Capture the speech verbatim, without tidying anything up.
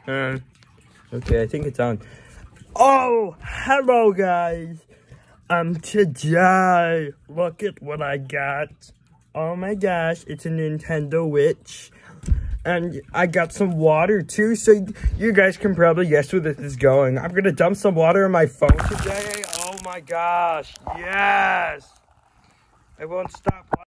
Uh, okay, I think it's on. Oh, hello guys. Um, today, look at what I got. Oh my gosh, it's a Nintendo Switch. And I got some water too, so you guys can probably guess where this is going. I'm gonna dump some water on my phone today. Oh my gosh, yes! I won't stop.